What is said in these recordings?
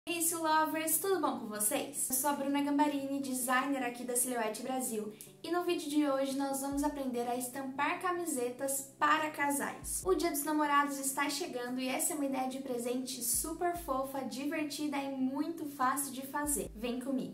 E isso, lovers, tudo bom com vocês? Eu sou a Bruna Gambarini, designer aqui da Silhouette Brasil, e no vídeo de hoje nós vamos aprender a estampar camisetas para casais. O Dia dos Namorados está chegando e essa é uma ideia de presente super fofa, divertida e muito fácil de fazer. Vem comigo!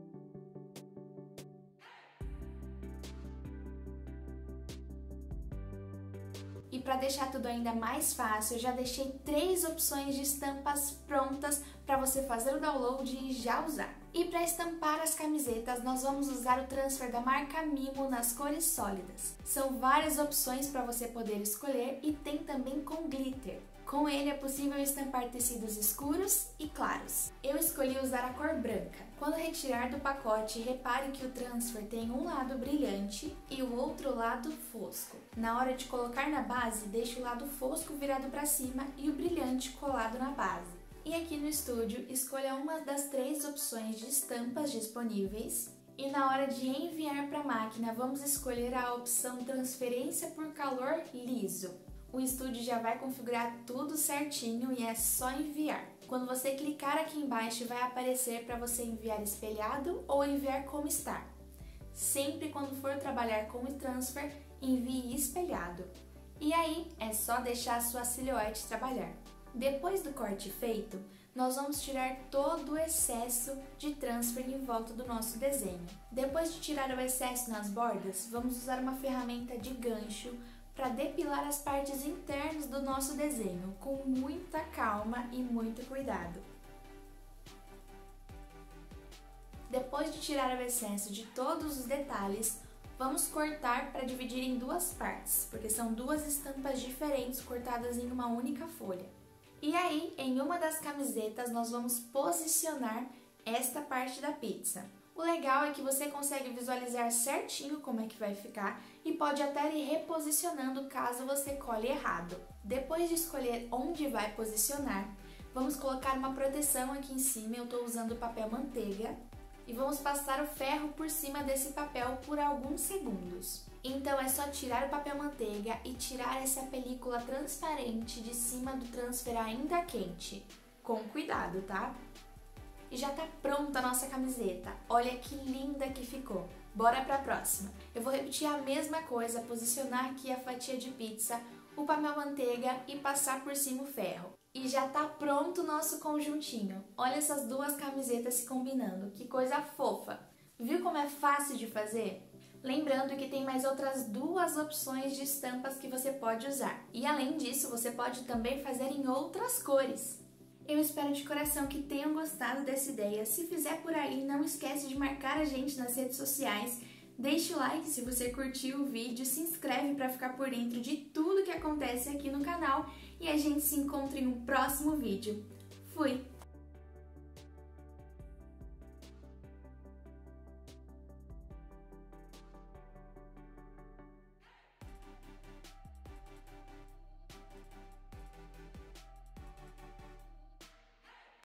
E para deixar tudo ainda mais fácil, eu já deixei 3 opções de estampas prontas para você fazer o download e já usar. E para estampar as camisetas, nós vamos usar o transfer da marca Mimo nas cores sólidas. São várias opções para você poder escolher e tem também com glitter. Com ele é possível estampar tecidos escuros e claros. Eu escolhi usar a cor branca. Quando retirar do pacote, repare que o transfer tem um lado brilhante e o outro lado fosco. Na hora de colocar na base, deixe o lado fosco virado para cima e o brilhante colado na base. E aqui no estúdio, escolha uma das 3 opções de estampas disponíveis. E na hora de enviar para a máquina, vamos escolher a opção transferência por calor liso. O estúdio já vai configurar tudo certinho e é só enviar. Quando você clicar aqui embaixo, vai aparecer para você enviar espelhado ou enviar como está. Sempre quando for trabalhar com o transfer, envie espelhado. E aí, é só deixar a sua silhuete trabalhar. Depois do corte feito, nós vamos tirar todo o excesso de transfer em volta do nosso desenho. Depois de tirar o excesso nas bordas, vamos usar uma ferramenta de gancho para depilar as partes internas do nosso desenho, com muita calma e muito cuidado. Depois de tirar o excesso de todos os detalhes, vamos cortar para dividir em 2 partes, porque são 2 estampas diferentes cortadas em uma única folha. E aí, em uma das camisetas, nós vamos posicionar esta parte da pizza. O legal é que você consegue visualizar certinho como é que vai ficar e pode até ir reposicionando caso você colhe errado. Depois de escolher onde vai posicionar, vamos colocar uma proteção aqui em cima. Eu estou usando papel manteiga e vamos passar o ferro por cima desse papel por alguns segundos. Então é só tirar o papel manteiga e tirar essa película transparente de cima do transfer ainda quente. Com cuidado, tá? E já tá pronta a nossa camiseta. Olha que linda que ficou. Bora pra próxima. Eu vou repetir a mesma coisa, posicionar aqui a fatia de pizza, o papel manteiga e passar por cima o ferro. E já tá pronto o nosso conjuntinho. Olha essas 2 camisetas se combinando, que coisa fofa. Viu como é fácil de fazer? Lembrando que tem mais outras 2 opções de estampas que você pode usar. E além disso, você pode também fazer em outras cores. Eu espero de coração que tenham gostado dessa ideia. Se fizer por aí, não esquece de marcar a gente nas redes sociais. Deixe o like se você curtiu o vídeo, se inscreve para ficar por dentro de tudo que acontece aqui no canal e a gente se encontra em um próximo vídeo. Fui!